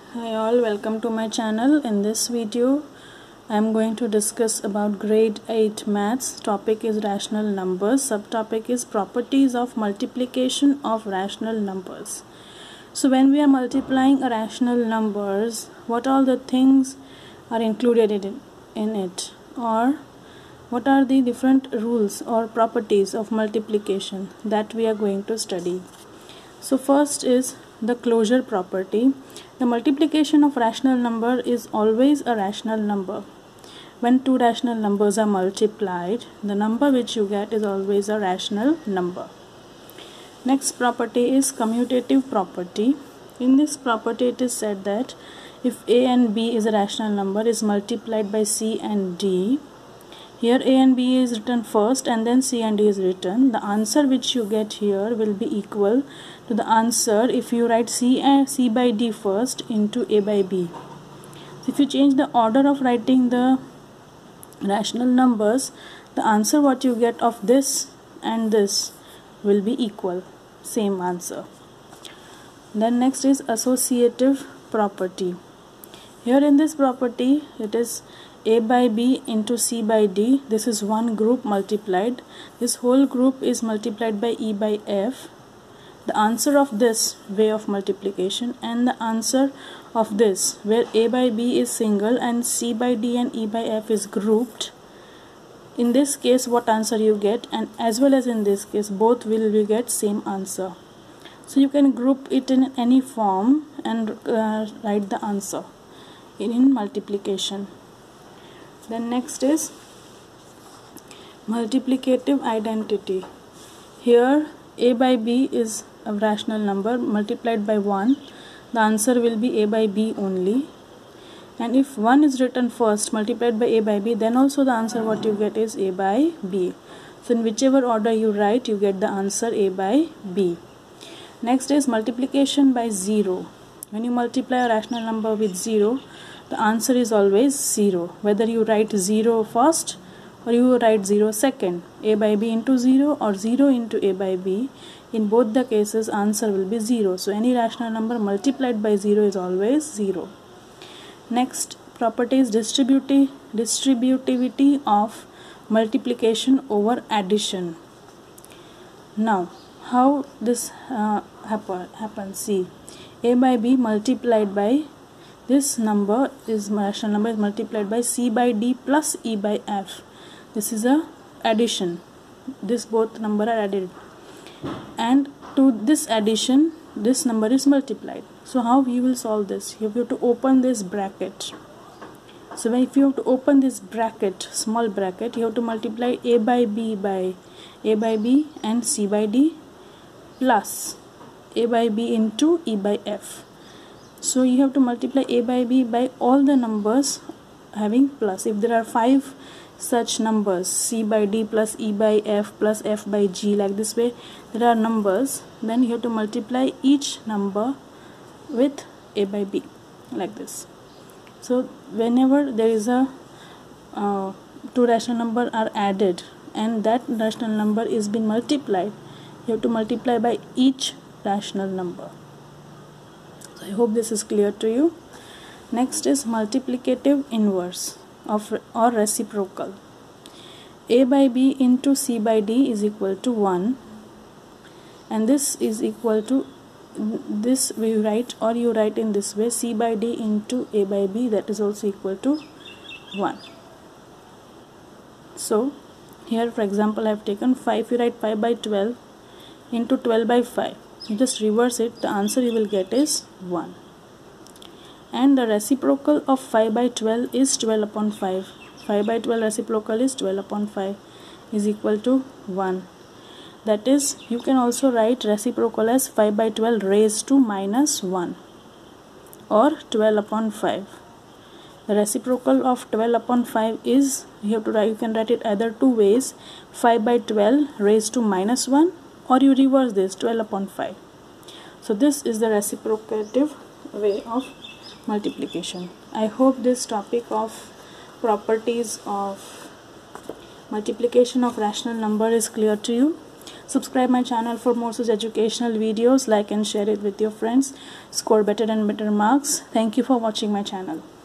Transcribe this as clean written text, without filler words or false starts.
Hi all, welcome to my channel. In this video I am going to discuss about grade 8 maths. Topic is rational numbers. Subtopic is properties of multiplication of rational numbers. So when we are multiplying a rational numbers, what all the things are included in it, or what are the different rules or properties of multiplication that we are going to study. So first is the closure property. The multiplication of rational number is always a rational number. When two rational numbers are multiplied, the number which you get is always a rational number. Next property is commutative property. In this property it is said that if A and B is a rational number is multiplied by C and D, here A and B is written first and then C and D is written, the answer which you get here will be equal to the answer if you write C by D first into A by B. So if you change the order of writing the rational numbers, the answer what you get of this and this will be equal, same answer. Then next is associative property. Here in this property it is A by B into C by D. This is one group multiplied. This whole group is multiplied by E by F. The answer of this way of multiplication and the answer of this where A by B is single and C by D and E by F is grouped. In this case what answer you get, and as well as in this case both will get same answer. So you can group it in any form and write the answer in multiplication. Then next is multiplicative identity. Here A by B is a rational number multiplied by 1. The answer will be A by B only. And if 1 is written first multiplied by A by B, then also the answer what you get is A by B. So in whichever order you write, you get the answer A by B. Next is multiplication by 0. When you multiply a rational number with 0, the answer is always 0. Whether you write 0 first or you write 0 second, A by B into 0 or 0 into A by B, in both the cases answer will be 0. So any rational number multiplied by 0 is always 0. Next property is distributivity of multiplication over addition. Now how this happens? See, A by B multiplied by this number is rational number is multiplied by C by D plus E by F. This is a addition. This both number are added, and to this addition this number is multiplied. So how you will solve this? You have to open this bracket. So if you have to open this bracket, small bracket, you have to multiply A by B and C by D plus A by B into E by F. So you have to multiply A by B by all the numbers having plus. If there are 5 such numbers, C by D plus E by F plus F by G, like this way there are numbers, then you have to multiply each number with A by B, like this. So whenever there is a two rational number are added and that rational number is being multiplied, you have to multiply by each rational number. So I hope this is clear to you. Next is multiplicative inverse or reciprocal. A by B into C by D is equal to 1, and this is equal to this we write, or you write in this way, C by D into A by B, that is also equal to 1. So here for example I have taken 5. You write 5 by 12 into 12 by 5. You just reverse it, the answer you will get is 1. And the reciprocal of 5 by 12 is 12 upon 5. 5 by 12 reciprocal is 12 upon 5 is equal to 1. That is, you can also write reciprocal as 5 by 12 raised to minus 1 or 12 upon 5. The reciprocal of 12 upon 5 is, you can write it either two ways, 5 by 12 raised to minus 1, or you reverse this, 12 upon 5. So this is the reciprocative way of multiplication. I hope this topic of properties of multiplication of rational number is clear to you. Subscribe my channel for more such educational videos. Like and share it with your friends. Score better and better marks. Thank you for watching my channel.